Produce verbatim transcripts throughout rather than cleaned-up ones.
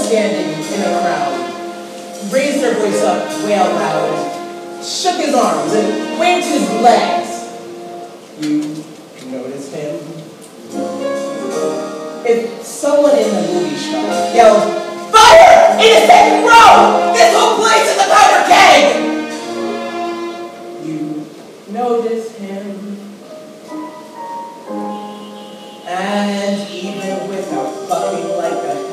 standing in a crowd, raised their voice up way out loud, shook his arms and waved his legs. You noticed him? If someone in the movie shop yelled, "Fire! In the second row! This whole place is a powder keg!" You noticed him? And even without bucking like a hen,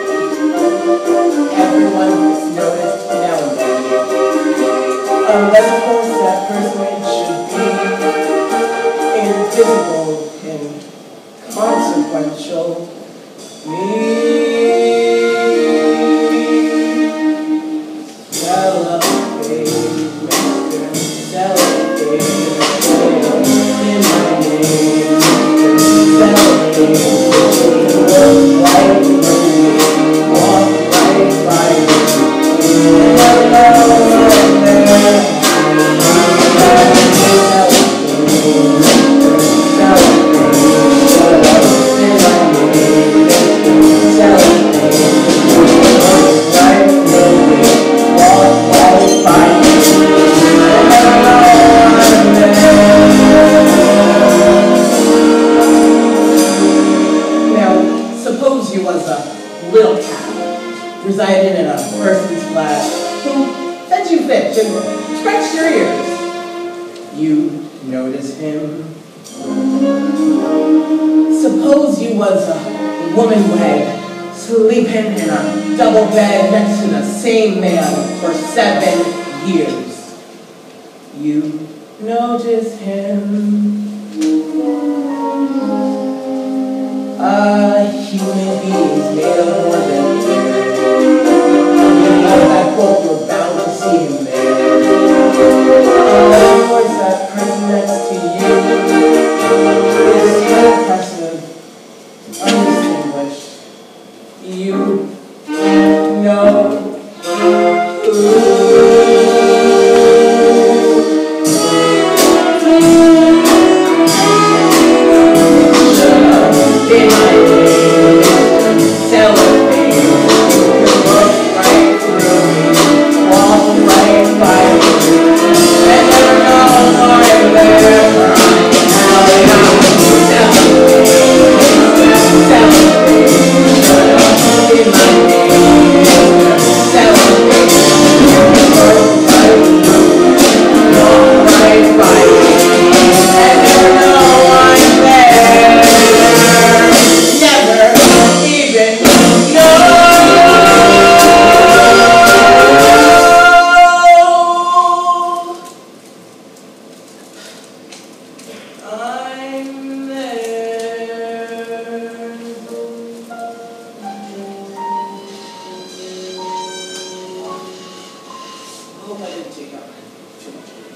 everyone has noticed now and then. Unless, of course, that person should be invisible and consequential. Me. Celebrate, Mister Celebrate, in my name. Celebrate, right through me, walk right by me. Little cat resided in a person's flat who fed you fish and scratched your ears. You notice him. Suppose you was a woman wag sleeping in a double bed next to the same man for seven years. You notice him. A human being is made of more than air. You know that quote, you're bound to see him there. Of course, that person next to you is unimpressive, undistinguished. You know who. I hope I didn't take up too much.